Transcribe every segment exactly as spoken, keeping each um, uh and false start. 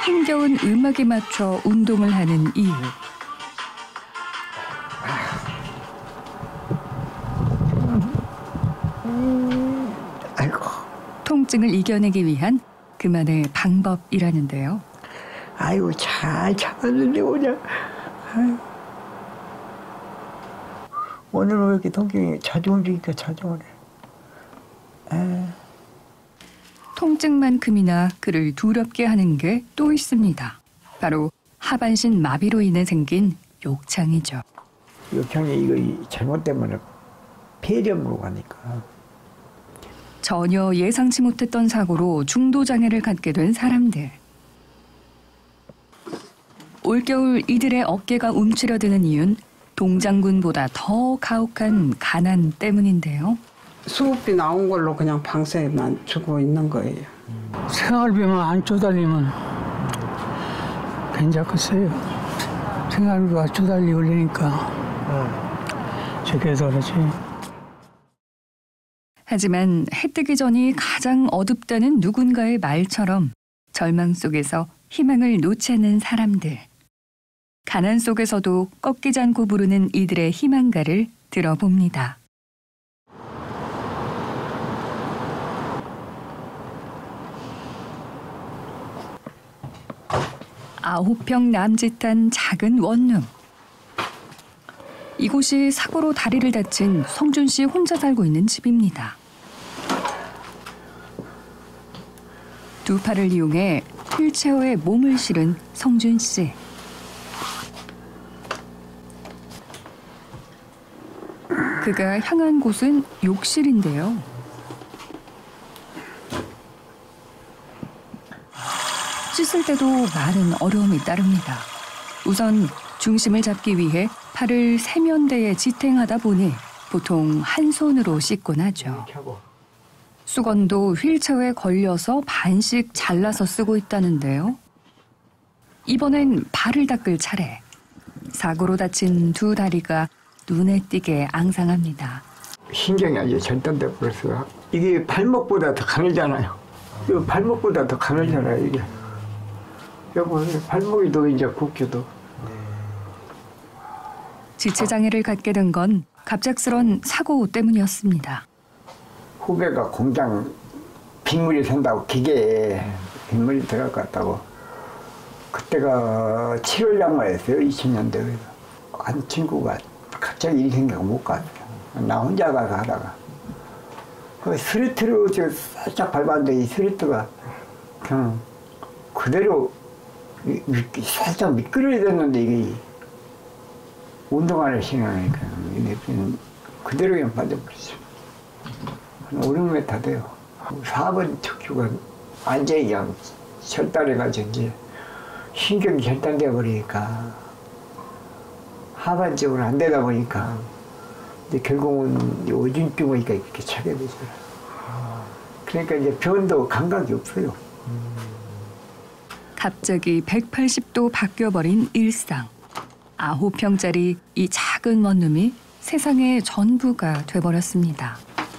힘겨운 음악에 맞춰 운동을 하는 이유. 아이고. 통증을 이겨내기 위한 그만의 방법이라는데요. 아이고 잘 참았는데 오냐. 아이고. 오늘은 왜 이렇게 통증이 자주 움직이니까 자주 오네. 아. 통증만큼이나 그를 두렵게 하는 게 또 있습니다. 바로 하반신 마비로 인해 생긴 욕창이죠. 욕창이 이거 잘못되면 폐렴으로 가니까. 전혀 예상치 못했던 사고로 중도장애를 갖게 된 사람들. 올겨울 이들의 어깨가 움츠려드는 이유는 동장군보다 더 가혹한 가난 때문인데요. 수급비 나온 걸로 그냥 방세만 주고 있는 거예요. 생활비만 안 쪼달리면 괜찮겠어요. 생활비가 쪼달리고 그러니까 저게 더 그렇지. 하지만 해 뜨기 전이 가장 어둡다는 누군가의 말처럼 절망 속에서 희망을 놓지 않는 사람들. 가난 속에서도 꺾이지 않고 부르는 이들의 희망가를 들어봅니다. 아홉 평 남짓한 작은 원룸. 이곳이 사고로 다리를 다친 성준 씨 혼자 살고 있는 집입니다. 두 팔을 이용해 휠체어에 몸을 실은 성준 씨. 그가 향한 곳은 욕실인데요. 씻을 때도 많은 어려움이 따릅니다. 우선 중심을 잡기 위해 팔을 세면대에 지탱하다 보니 보통 한 손으로 씻곤 하죠. 수건도 휠체어에 걸려서 반씩 잘라서 쓰고 있다는데요. 이번엔 발을 닦을 차례. 사고로 다친 두 다리가 눈에 띄게 앙상합니다. 신경이 아주 절단돼 버렸어요. 이게 발목보다 더 가늘잖아요. 이거 발목보다 더 가늘잖아요, 이게. 여보, 발목이 더 이제 굽혀도. 지체장애를 갖게 된 건 갑작스런 사고 때문이었습니다. 후배가 공장 빗물이 샌다고 기계에 빗물이 들어갈 것 같다고. 그때가 칠월 양말이었어요, 이십 년대에. 한 친구가 갑자기 일이 생겨서 못 갔어요. 나 혼자 가서 하다가. 그 스리트로 저 살짝 밟았는데 이 스리트가 그냥 그대로 살짝 미끄러져 됐는데 이게 운동화를 신으니까 그대로 그냥 빠져버렸어요. 한 오륙 미터 돼요. 사 번 척추가 완전히 그냥 절단해가지고 이제 신경이 절단돼 버리니까 하반적으로 안 되다 보니까 이제 결국은 오줌증 오니까 이렇게 차게 되잖아요. 그러니까 이제 변도 감각이 없어요. 갑자기 백팔십 도 바뀌어버린 일상. 아홉 평짜리 이 작은 원룸이 세상의 전부가 돼버렸습니다.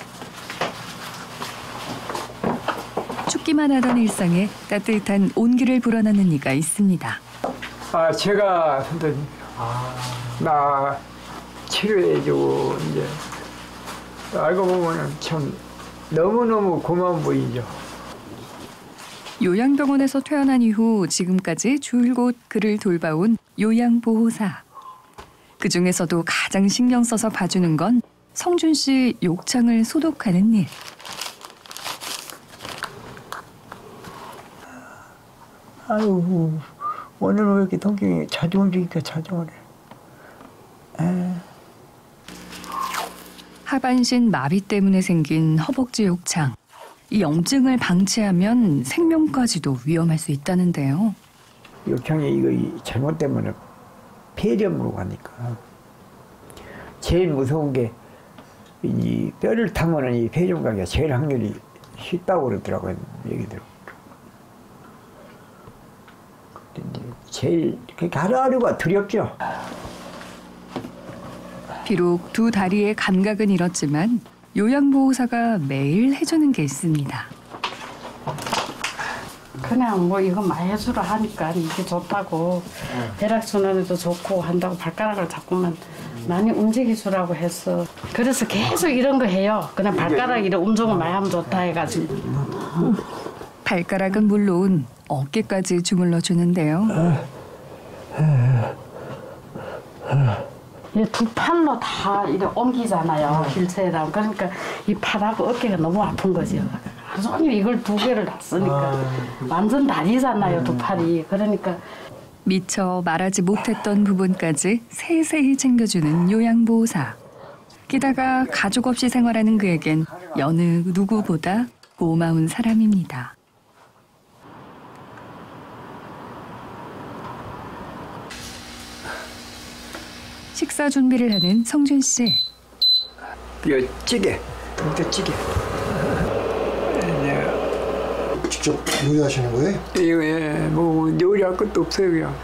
춥기만 하던 일상에 따뜻한 온기를 불어넣는 이가 있습니다. 아, 제가 선생님, 아, 나 치료해주고 이제 알고 보면 참 너무너무 고마워 보이죠. 요양병원에서 퇴원한 이후 지금까지 줄곧 그를 돌봐온 요양보호사. 그중에서도 가장 신경 써서 봐주는 건 성준 씨 욕창을 소독하는 일. 아이고, 오늘은 왜 이렇게 통증이 자주 움직이니까 자주 오네. 에. 하반신 마비 때문에 생긴 허벅지 욕창. 이 염증을 방치하면 생명까지도 위험할 수 있다는데요. 욕창이 이거 잘못되면 폐렴으로 가니까. 제일 무서운 게 이 뼈를 타면은 이 폐렴 가기가 제일 확률이 쉽다고 그러더라고요, 얘기들. 제일 하루하루가 두렵죠. 비록 두 다리의 감각은 잃었지만 요양보호사가 매일 해주는 게 있습니다. 그냥 뭐 이거 마해수로 하니까 이게 좋다고 혈액순환에도 좋고 한다고 발가락을 자꾸만 많이 움직이수라고 했어. 그래서 계속 이런 거 해요. 그냥 발가락 이런 움직임을 많이 하면 좋다 해가지고. 발가락은 물론 어깨까지 주물러 주는데요. 이 두 팔로 다 이렇게 옮기잖아요. 휠체어랑. 그러니까 이 팔하고 어깨가 너무 아픈 거죠. 하루 종일 이걸 두 개를 다 쓰니까 완전 다리잖아요, 두 팔이. 그러니까 미처 말하지 못했던 부분까지 세세히 챙겨주는 요양보호사. 게다가 가족 없이 생활하는 그에겐 여느 누구보다 고마운 사람입니다. 식사 준비를 하는 성준 씨. 이거 찌개, 이거 찌개. 직접 요리하시는 거예요? 이거 예, 뭐 요리할 것도 없어요 그냥.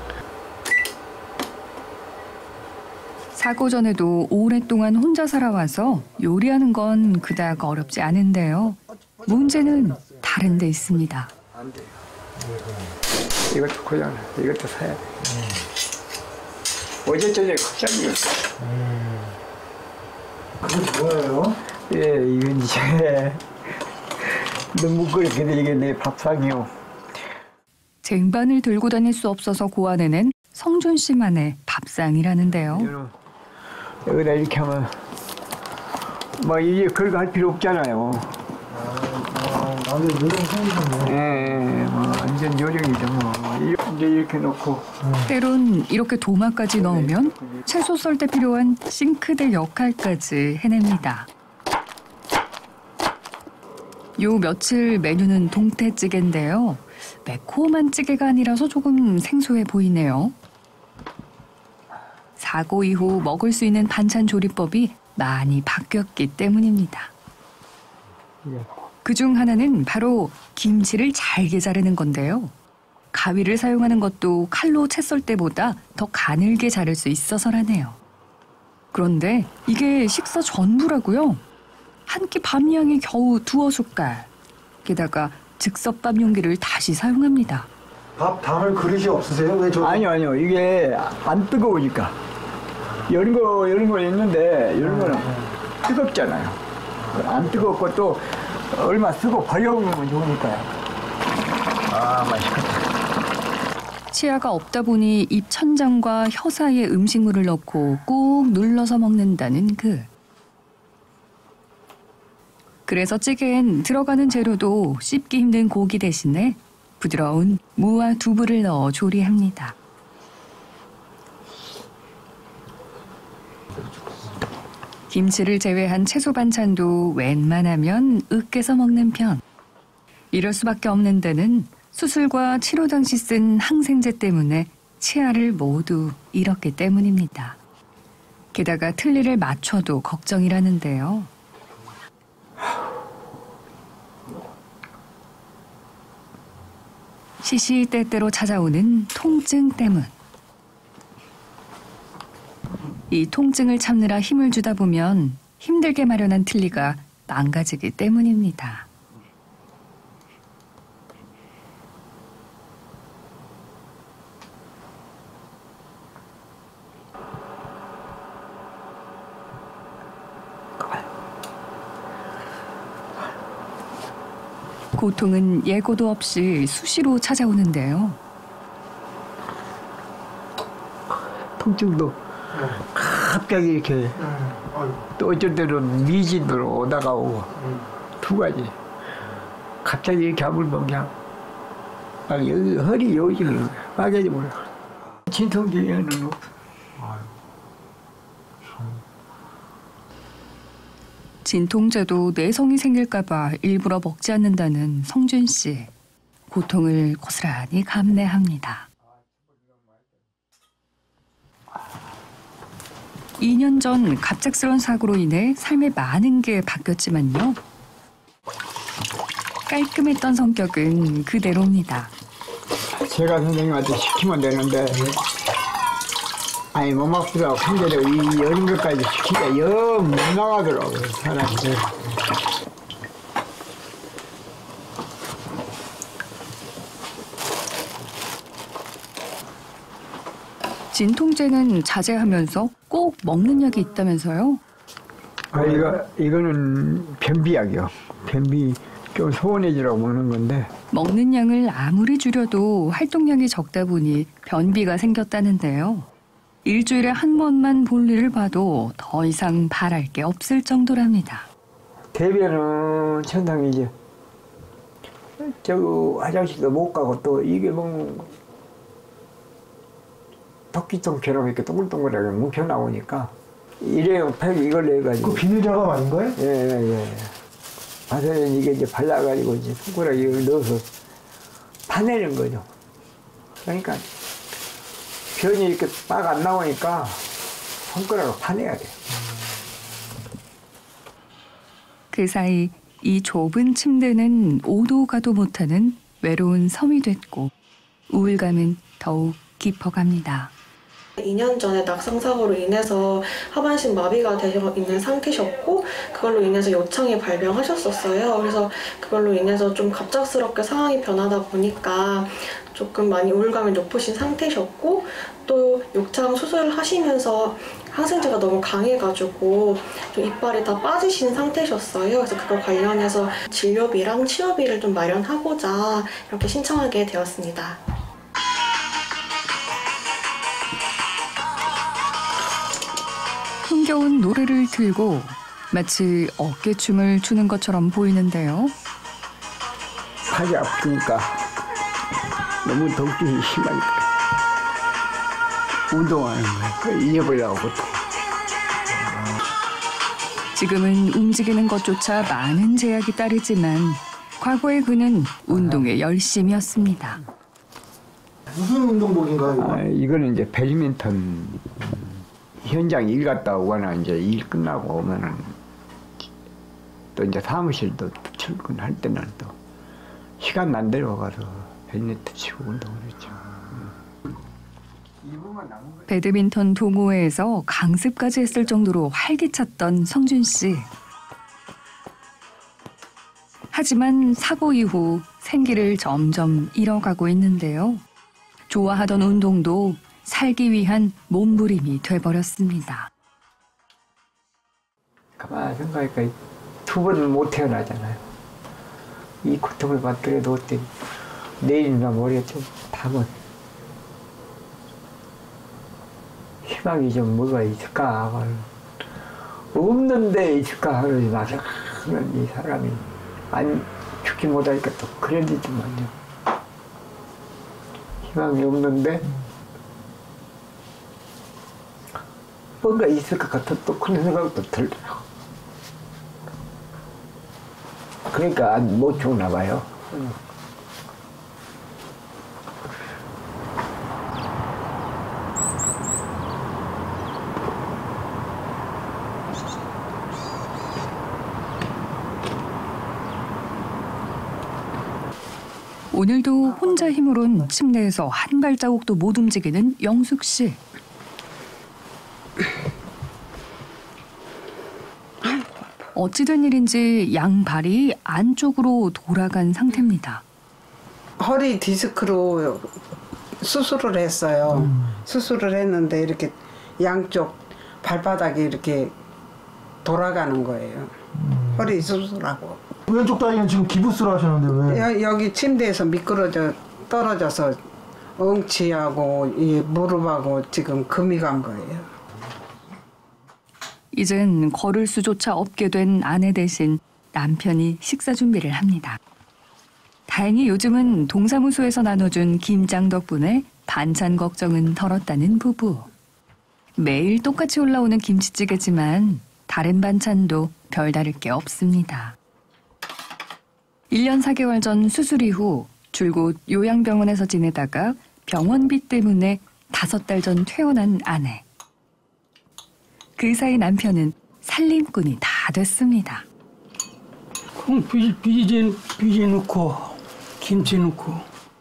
사고 전에도 오랫동안 혼자 살아와서 요리하는 건 그닥 어렵지 않은데요. 문제는 다른 데 있습니다. 안 돼요. 이것도 고장, 이것도 사야 돼. 음. 어제 저녁에 갑자기. 음. 그게 뭐예요? 예, 이건 이제 너무 그렇게 이게 내 밥상이요. 쟁반을 들고 다닐 수 없어서 고안해낸 성준 씨만의 밥상이라는데요. 여기다 이렇게 하면 막 이게 그런 거 할 필요 없잖아요. 아, 나도 요령 생기셨네. 예, 뭐 완전 요령이죠 뭐. 이제 이렇게 놓고. 때론 이렇게 도마까지 넣으면 채소 썰 때 필요한 싱크대 역할까지 해냅니다. 요 며칠 메뉴는 동태찌개인데요. 매콤한 찌개가 아니라서 조금 생소해 보이네요. 사고 이후 먹을 수 있는 반찬 조리법이 많이 바뀌었기 때문입니다. 그중 하나는 바로 김치를 잘게 자르는 건데요. 가위를 사용하는 것도 칼로 채 썰 때보다 더 가늘게 자를 수 있어서라네요. 그런데 이게 식사 전부라고요. 한 끼 밥 양이 겨우 두어 숟갈. 게다가 즉석밥 용기를 다시 사용합니다. 밥 담을 그릇이 없으세요? 왜 저? 아니요, 아니요. 이게 안 뜨거우니까. 이런 거, 이런 거 있는데, 이런 거는 뜨겁잖아요. 안 뜨겁고 또 얼마 쓰고 버려먹으면 좋으니까요. 아, 맛있겠다. 치아가 없다 보니 입 천장과 혀 사이에 음식물을 넣고 꾹 눌러서 먹는다는 그. 그래서 찌개엔 들어가는 재료도 씹기 힘든 고기 대신에 부드러운 무와 두부를 넣어 조리합니다. 김치를 제외한 채소 반찬도 웬만하면 으깨서 먹는 편. 이럴 수밖에 없는 데는 수술과 치료 당시 쓴 항생제 때문에 치아를 모두 잃었기 때문입니다. 게다가 틀니를 맞춰도 걱정이라는데요. 시시때때로 찾아오는 통증 때문. 이 통증을 참느라 힘을 주다 보면 힘들게 마련한 틀니가 망가지기 때문입니다. 고통은 예고도 없이 수시로 찾아오는데요. 통증도 갑자기 이렇게 또 어쩔 때는 미진으로 오다가 오고 두 가지. 갑자기 이렇게 아물면 그냥 막 여기 허리 여기 빠져지 몰라. 진통제에는 없어. 진통제도 내성이 생길까봐 일부러 먹지 않는다는 성준 씨. 고통을 고스란히 감내합니다. 이 년 전 갑작스런 사고로 인해 삶의 많은 게 바뀌었지만요. 깔끔했던 성격은 그대로입니다. 제가 선생님한테 시키면 되는데 아니 못 먹더라고. 근데 이 여린 것까지 시키니까 영 못 나가더라고요 사람이. 진통제는 자제하면서 꼭 먹는 약이 있다면서요? 아, 이거, 이거는 변비약이요. 변비 좀 소원해지라고 먹는 건데. 먹는 양을 아무리 줄여도 활동량이 적다 보니 변비가 생겼다는데요. 일주일에 한 번만 볼일을 봐도 더 이상 바랄 게 없을 정도랍니다. 대변은 천당이 이제 저 화장실도 못 가고 또 이게 뭐 토끼똥처럼 이렇게 동글동글하게 뭉쳐 나오니까 일회용 팩 이걸 내가지고. 그 비닐 자감 아닌가요? 예예 예. 바세린 이게 이제 발라가지고 이제 손가락에 넣어서 파내는 거죠. 그러니까 변이 이렇게 막 안 나오니까 손가락을 파내야 돼. 그 사이 이 좁은 침대는 오도 가도 못하는 외로운 섬이 됐고 우울감은 더욱 깊어갑니다. 이 년 전에 낙상사고로 인해서 하반신 마비가 되어 있는 상태셨고 그걸로 인해서 요창이 발병하셨었어요. 그래서 그걸로 인해서 좀 갑작스럽게 상황이 변하다 보니까 조금 많이 우울감이 높으신 상태셨고 또 욕창 수술을 하시면서 항생제가 너무 강해가지고 좀 이빨이 다 빠지신 상태셨어요. 그래서 그거 관련해서 진료비랑 치료비를 좀 마련하고자 이렇게 신청하게 되었습니다. 흥겨운 노래를 틀고 마치 어깨춤을 추는 것처럼 보이는데요. 팔이 아프니까 너무 덥기 심하니까 운동하는 거예요. 잊어버리려고 보통. 지금은 움직이는 것조차 많은 제약이 따르지만 과거의 그는 운동에 열심이었습니다. 무슨 운동복인가요? 이거? 아, 이거는 이제 배드민턴 현장 일 갔다 오거나 이제 일 끝나고 오면은 또 이제 사무실도 출근할 때는 또 시간 난 대로 가서 배드민턴 치고 운동을 했죠. 배드민턴 동호회에서 강습까지 했을 정도로 활기찼던 성준 씨. 하지만 사고 이후 생기를 점점 잃어가고 있는데요. 좋아하던 운동도 살기 위한 몸부림이 돼버렸습니다. 가만히 생각하니까 두 번은 못 태어나잖아요. 이 고통을 받더라도 어때 내일이나 모레쯤 다면 희망이 좀 뭐가 있을까 없는데 있을까 하는 이 사람이 안 죽지 못하니까 또 그래야 되지만요. 희망이 없는데 뭔가 있을 것 같아 또 그런 생각도 들더라고. 그러니까 못 죽나 봐요. 오늘도 혼자 힘으론 침대에서 한 발자국도 못 움직이는 영숙 씨. 어찌된 일인지 양발이 안쪽으로 돌아간 상태입니다. 허리 디스크로 수술을 했어요. 음. 수술을 했는데 이렇게 양쪽 발바닥이 이렇게 돌아가는 거예요. 음. 허리 수술하고. 왼쪽 다리는 지금 기부스를 하셨는데 왜? 여, 여기 침대에서 미끄러져 떨어져서 엉치하고 이 무릎하고 지금 금이 간 거예요. 이젠 걸을 수조차 없게 된 아내 대신 남편이 식사 준비를 합니다. 다행히 요즘은 동사무소에서 나눠준 김장 덕분에 반찬 걱정은 덜었다는 부부. 매일 똑같이 올라오는 김치찌개지만 다른 반찬도 별다를 게 없습니다. 일 년 사 개월 전 수술 이후 줄곧 요양병원에서 지내다가 병원비 때문에 다섯 달 전 퇴원한 아내. 그 사이 남편은 살림꾼이 다 됐습니다. 콩 비지, 비지, 비지 넣고 김치 넣고.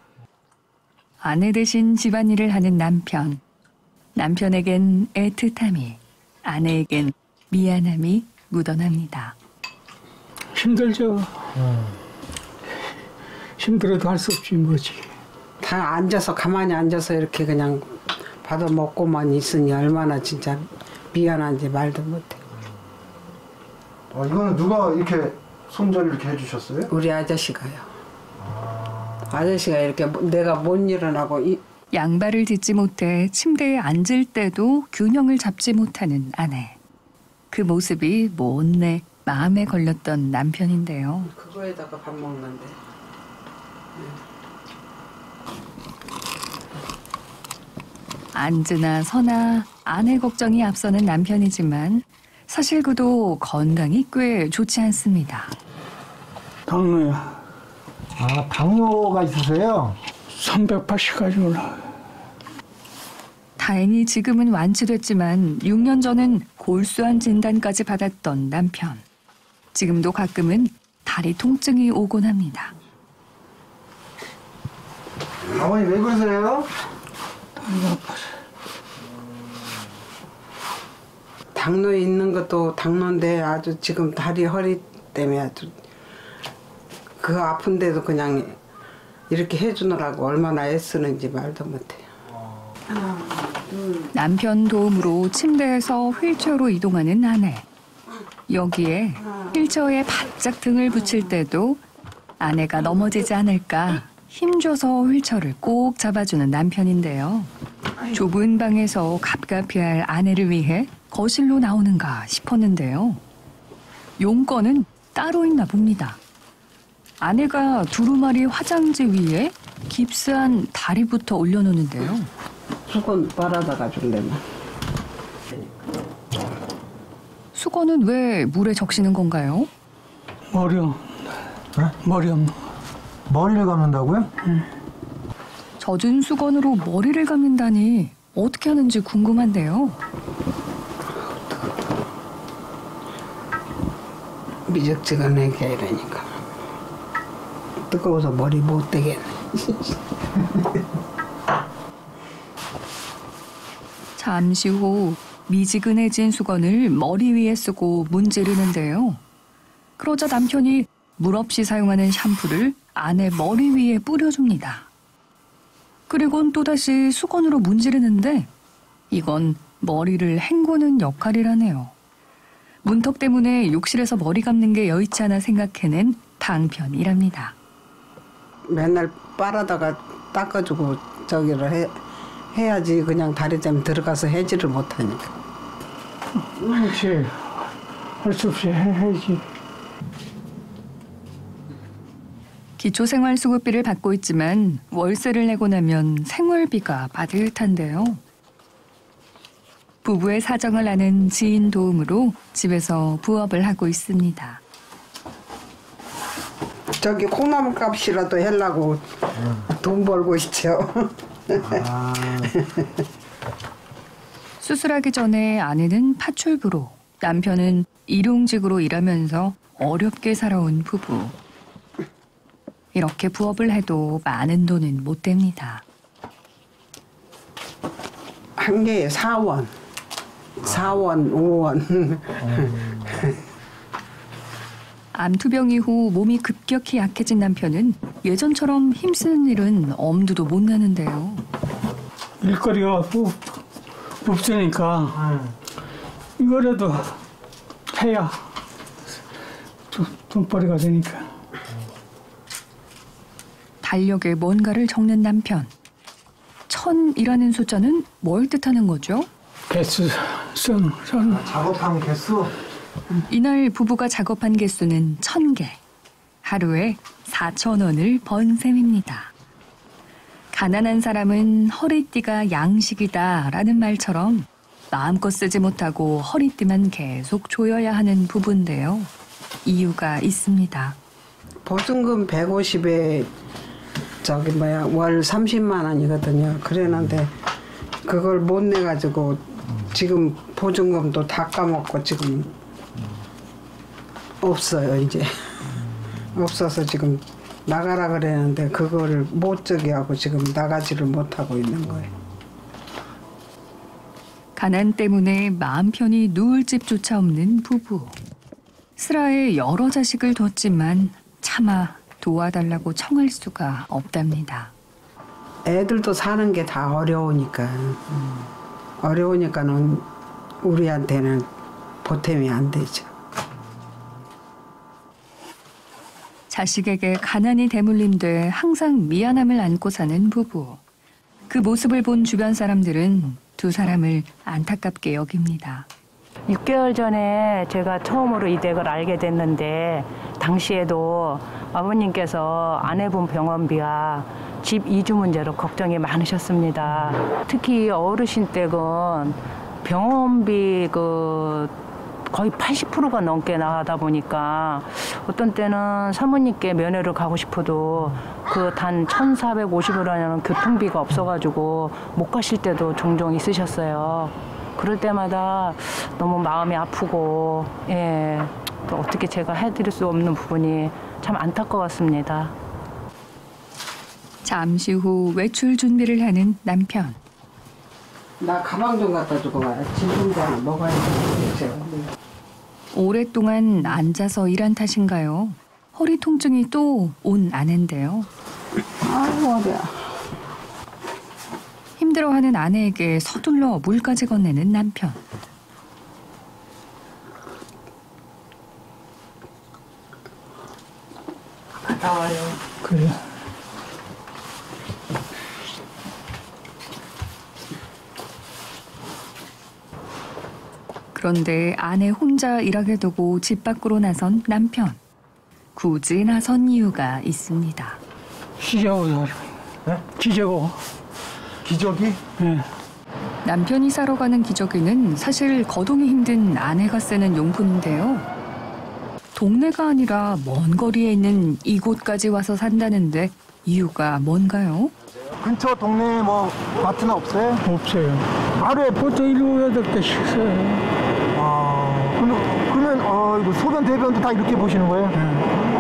아내 대신 집안일을 하는 남편. 남편에겐 애틋함이, 아내에겐 미안함이 묻어납니다. 힘들죠. 음. 힘들어도 할 수 없지 뭐지. 다 앉아서 가만히 앉아서 이렇게 그냥 받아 먹고만 있으니 얼마나 진짜 미안한지 말도 못해. 아, 이거는 누가 이렇게 손질을 이렇게 해주셨어요? 우리 아저씨가요. 아저씨가 이렇게 내가 못 일어나고 이, 양발을 딛지 못해 침대에 앉을 때도 균형을 잡지 못하는 아내. 그 모습이 못내 마음에 걸렸던 남편인데요. 그거에다가 밥 먹는데. 앉으나 서나 아내 걱정이 앞서는 남편이지만 사실 그도 건강이 꽤 좋지 않습니다. 당뇨야. 아, 당뇨가 있으세요? 삼백팔십까지 올라. 다행히 지금은 완치됐지만 육 년 전은 골수암 진단까지 받았던 남편. 지금도 가끔은 다리 통증이 오곤 합니다. 어머니 왜 그러세요? 다리가 아파서. 당뇨 있는 것도 당뇨인데 아주 지금 다리 허리 때문에 아주 그 아픈데도 그냥 이렇게 해주느라고 얼마나 애쓰는지 말도 못해요. 남편 도움으로 침대에서 휠체어로 이동하는 아내. 여기에 휠체어에 바짝 등을 붙일 때도 아내가 넘어지지 않을까 힘줘서 휠체어를 꼭 잡아주는 남편인데요. 좁은 방에서 갑갑해할 아내를 위해 거실로 나오는가 싶었는데요. 용건은 따로 있나 봅니다. 아내가 두루마리 화장지 위에 깁스한 다리부터 올려놓는데요. 수건 빨아다가 줄래면. 수건은 왜 물에 적시는 건가요? 머리 없 네? 머리 없는. 머리를 감는다고요? 젖은 수건으로 머리를 감는다니 어떻게 하는지 궁금한데요. 미적지근하게 이러니까 뜨거워서 머리 못 대겠네. 잠시 후 미지근해진 수건을 머리 위에 쓰고 문지르는데요. 그러자 남편이 물 없이 사용하는 샴푸를 아내 머리 위에 뿌려줍니다. 그리곤 또다시 수건으로 문지르는데 이건 머리를 헹구는 역할이라네요. 문턱 때문에 욕실에서 머리 감는 게 여의치 않아 생각해낸 방편이랍니다. 맨날 빨아다가 닦아주고 저기를 해, 해야지 그냥 다리 좀 들어가서 해지를 못하니까. 그렇지. 할 수 없이 해, 해야지. 기초생활수급비를 받고 있지만 월세를 내고 나면 생활비가 빠듯한데요. 부부의 사정을 아는 지인 도움으로 집에서 부업을 하고 있습니다. 저기 콩나물 값이라도 하려고 돈 벌고 있죠. 아, 수술하기 전에 아내는 파출부로, 남편은 일용직으로 일하면서 어렵게 살아온 부부. 이렇게 부업을 해도 많은 돈은 못 됩니다. 한 개에 사 원. 사 원, 오 원. 암투병 이후 몸이 급격히 약해진 남편은 예전처럼 힘쓰는 일은 엄두도 못 나는데요. 일거리가 없, 없으니까 이거라도 해야 돈- 돈벌이가 되니까. 달력에 뭔가를 적는 남편. 천이라는 숫자는 뭘 뜻하는 거죠? 개수 선, 선. 작업한 개수? 이날 부부가 작업한 개수는 천 개. 하루에 사천 원을 번 셈입니다. 가난한 사람은 허리띠가 양식이다라는 말처럼 마음껏 쓰지 못하고 허리띠만 계속 조여야 하는 부부인데요. 이유가 있습니다. 보증금 백오십에 저기 뭐야 월 삼십만 원이거든요. 그랬는데 그걸 못 내가지고 지금 보증금도 다 까먹고 지금 없어요 이제. 없어서 지금 나가라 그랬는데 그거를 못 저기 하고 지금 나가지를 못하고 있는 거예요. 가난 때문에 마음 편히 누울 집조차 없는 부부. 슬하에 여러 자식을 뒀지만 차마 도와달라고 청할 수가 없답니다. 애들도 사는 게 다 어려우니까 어려우니까는 우리한테는 보탬이 안 되죠. 자식에게 가난이 대물림돼 항상 미안함을 안고 사는 부부. 그 모습을 본 주변 사람들은 두 사람을 안타깝게 여깁니다. 육 개월 전에 제가 처음으로 이 댁을 알게 됐는데 당시에도 아버님께서 아내분 병원비와 집 이주 문제로 걱정이 많으셨습니다. 특히 어르신 댁은 병원비 그 거의 팔십 퍼센트가 넘게 나가다 보니까 어떤 때는 사모님께 면회를 가고 싶어도 그 단 천사백오십 원이라는 교통비가 없어가지고 못 가실 때도 종종 있으셨어요. 그럴 때마다 너무 마음이 아프고, 예, 또 어떻게 제가 해드릴 수 없는 부분이 참 안타까웠습니다. 잠시 후 외출 준비를 하는 남편. 나 가방 좀 갖다 주고 가야 진통제 먹어야 돼. 오랫동안 앉아서 일한 탓인가요? 허리 통증이 또 온 아내인데요. 아이고 어디야. 힘들어하는 아내에게 서둘러 물까지 건네는 남편. 갔다 와요. 그래. 그런데 아내 혼자 일하게 두고 집 밖으로 나선 남편. 굳이 나선 이유가 있습니다. 기저고 살아요. 네? 기저고. 기저귀? 예. 남편이 사러 가는 기저귀는 사실 거동이 힘든 아내가 쓰는 용품인데요. 동네가 아니라 먼 거리에 있는 이곳까지 와서 산다는데 이유가 뭔가요? 근처 동네에 뭐 마트는 없어요? 없어요. 하루에 보통 일곱 여덟 개씩 써요. 아, 그러면, 그러면 어, 이거 소변 대변도 다 이렇게 보시는 거예요? 예.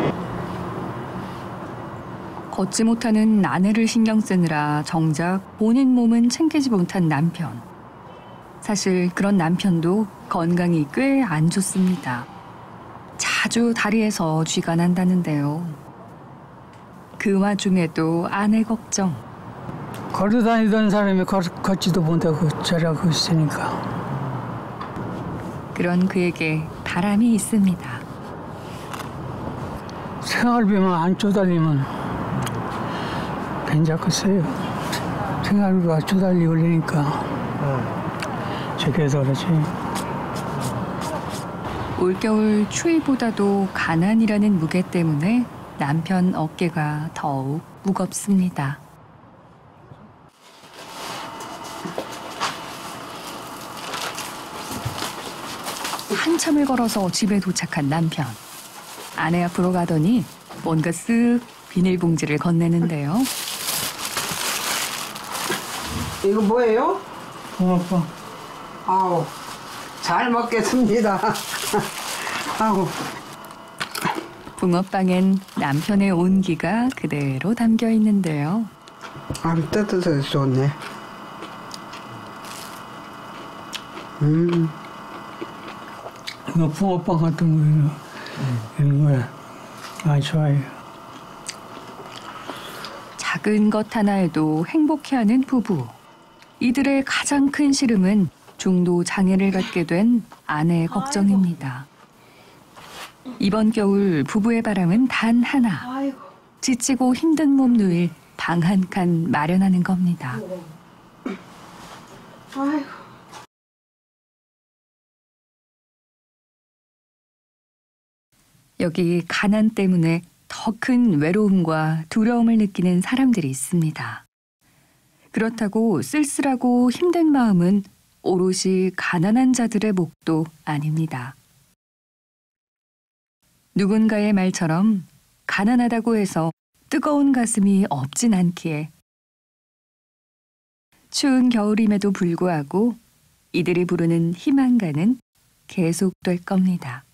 걷지 못하는 아내를 신경 쓰느라 정작 본인 몸은 챙기지 못한 남편. 사실 그런 남편도 건강이 꽤 안 좋습니다. 자주 다리에서 쥐가 난다는데요. 그 와중에도 아내 걱정. 걸어 다니던 사람이 걸, 걷지도 못하고 저러고 있으니까. 그런 그에게 바람이 있습니다. 생활비만 안 쪼달리면 괜찮겠어요. 생활비가 쪼달리고 그러니까 저게서 그렇지. 올겨울 추위보다도 가난이라는 무게 때문에 남편 어깨가 더욱 무겁습니다. 한참을 걸어서 집에 도착한 남편. 아내 앞으로 가더니 뭔가 쓱 비닐봉지를 건네는데요. 이거 뭐예요? 붕어빵. 아우 잘 먹겠습니다. 아우 붕어빵엔 남편의 온기가 그대로 담겨 있는데요. 아주 따뜻해서 좋네. 음. 이거 붕어빵 같은 거 이런, 이런 거야. 아 좋아요. 작은 것 하나에도 행복해하는 부부. 이들의 가장 큰 시름은 중도 장애를 갖게 된 아내의 걱정입니다. 이번 겨울 부부의 바람은 단 하나. 지치고 힘든 몸 누일 방 한 칸 마련하는 겁니다. 아이고. 여기 가난 때문에 더 큰 외로움과 두려움을 느끼는 사람들이 있습니다. 그렇다고 쓸쓸하고 힘든 마음은 오롯이 가난한 자들의 몫도 아닙니다. 누군가의 말처럼 가난하다고 해서 뜨거운 가슴이 없진 않기에 추운 겨울임에도 불구하고 이들이 부르는 희망가는 계속될 겁니다.